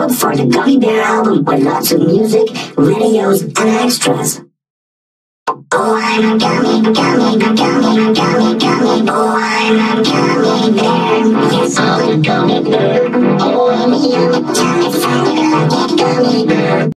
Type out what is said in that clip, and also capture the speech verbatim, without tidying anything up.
Look for the Gummy Bear album with lots of music, videos, and extras. Oh, I'm a gummy, gummy, gummy, gummy, gummy. Oh, I'm a gummy bear. Yes, I'm a gummy bear. Oh, I'm a yummy, yummy, yummy, gummy bear.